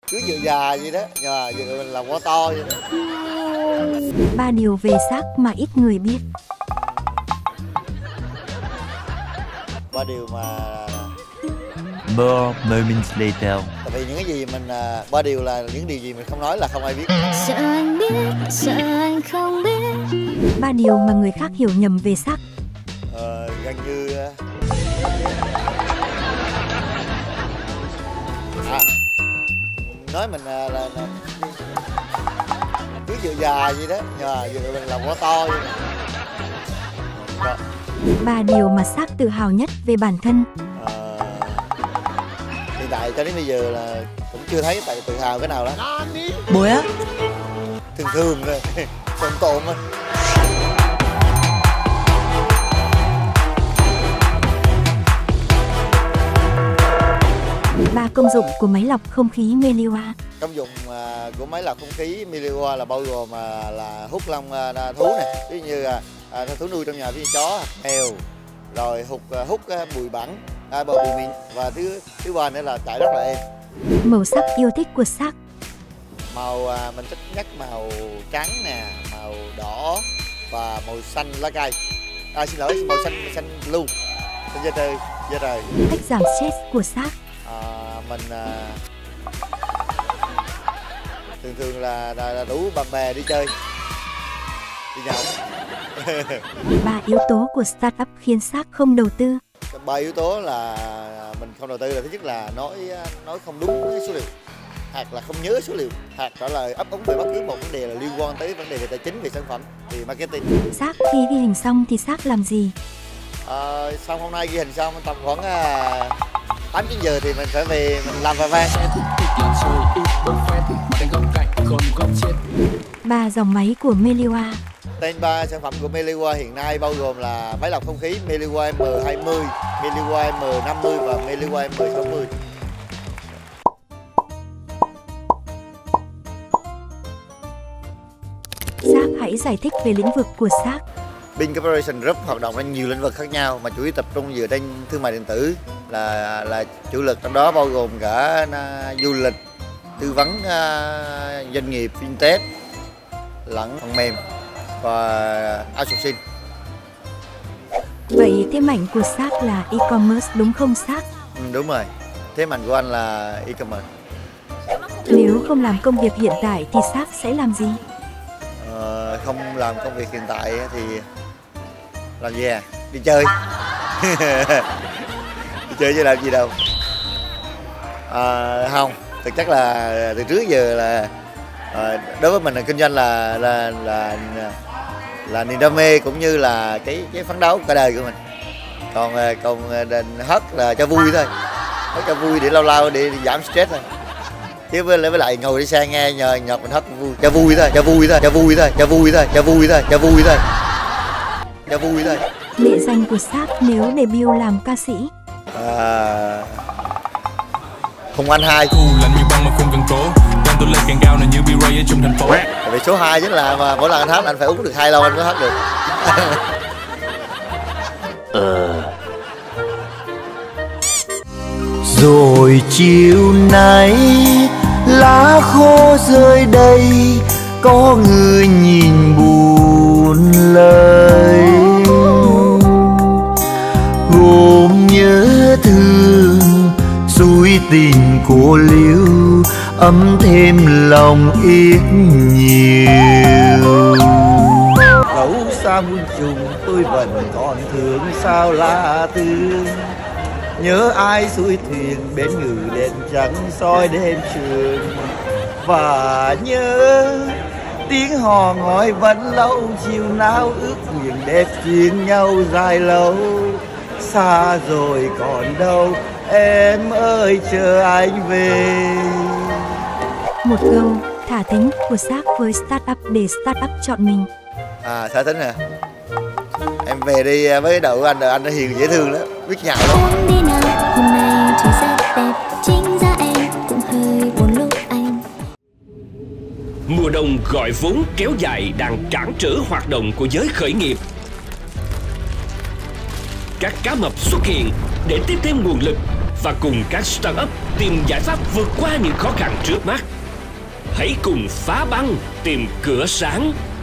cứ vừa già vậy đó, nhờ vừa mình làm quá to vậy đó. 3 điều về xác mà ít người biết. 3 điều mà More moments later. tại vì những cái gì mình 3 điều là những điều gì mình không nói là không ai biết. Sợ anh biết, sợ anh không biết. 3 điều mà người khác hiểu nhầm về xác. Gần như nói mình là cứ vừa già vậy đó, nhờ vừa mình làm quá to vậy đó. 3 điều mà xác tự hào nhất về bản thân. Hiện tại cho đến bây giờ là cũng chưa thấy tại tự hào cái nào đó. Bồi á. Thường thường thôi, tổn tổn thôi. 3 công dụng của máy lọc không khí Meliwa. Công dụng của máy lọc không khí Meliwa là bao gồm là hút lông thú này, ví như thú nuôi trong nhà, ví như chó, mèo, rồi hút bụi bẩn, bụi mịn, và thứ ba nữa là chạy rất là êm. Màu sắc yêu thích của xác. Màu mình thích nhất màu trắng nè, màu đỏ và màu xanh lá cây. Xin lỗi, màu xanh blue, xanh da trời. Cách giảm stress của xác. Mình thường là rủ bạn bè đi chơi, đi nhậu. 3 yếu tố của startup khiến xác không đầu tư. 3 yếu tố là mình không đầu tư là thứ nhất là nói không đúng số liệu, hoặc là không nhớ số liệu, hoặc trả lời ấp úng về bất cứ một vấn đề là liên quan tới vấn đề về tài chính, về sản phẩm, về marketing. Xác khi ghi hình xong thì xác làm gì? Xong hôm nay ghi hình xong tầm khoảng 8-9 giờ thì mình phải về mình làm vài van. 3 dòng máy của Meliwa. Tên 3 sản phẩm của Meliwa hiện nay bao gồm là máy lọc không khí Meliwa M20, Meliwa M50 và Meliwa M60. Xác hãy giải thích về lĩnh vực của xác. Bin Corporation Group hoạt động trên nhiều lĩnh vực khác nhau mà chủ yếu tập trung dựa trên thương mại điện tử là chủ lực, trong đó bao gồm cả du lịch, tư vấn doanh nghiệp, fintech, lẫn phần mềm và outsourcing. Vậy thế mạnh của xác là e-commerce đúng không xác? Đúng rồi, thế mạnh của anh là e-commerce. Nếu không làm công việc hiện tại thì xác sẽ làm gì? Không làm công việc hiện tại thì làm gì đi chơi. Đi chơi chứ làm gì đâu. Không, thực chất là từ trước giờ là đối với mình là kinh doanh là niềm đam mê cũng như là cái phấn đấu cả đời của mình. Còn hát là cho vui thôi, hát cho vui để lâu để giảm stress thôi. Chứ với lại ngồi đi xe nghe nhạc mình hát vui, cho vui thôi. Nghệ danh của xác nếu debut làm ca sĩ. Hùng Anh 2. Tại vì số 2 chính là mà mỗi lần anh hát là anh phải uống được 2 lon anh mới hát được. Rồi chiều nay lá khô rơi đây, có người nhìn buồn lời, gồm nhớ thương suối tình cô liêu, ấm thêm lòng ít nhiều. Dẫu xa muôn trùng tôi vẫn còn thương sao lá thương, nhớ ai xuôi thuyền bến ngự đèn trắng soi đêm trường, và nhớ tiếng hò ngói vẫn lâu chiều nào ước nguyện đẹp chuyên nhau dài lâu. Xa rồi còn đâu em ơi chờ anh về. Một câu thả thính của xác với startup để startup chọn mình. Thả thính à? Em về đi với đậu anh nó hiền dễ thương lắm, biết nhạo lắm. Em đi nào, hôm nay trời rất đẹp, chính ra em cũng hơi buồn lúc anh. Mùa đông gọi vốn kéo dài đang cản trở hoạt động của giới khởi nghiệp. Các cá mập xuất hiện để tiếp thêm nguồn lực và cùng các startup tìm giải pháp vượt qua những khó khăn trước mắt. Hãy cùng phá băng tìm cửa sáng.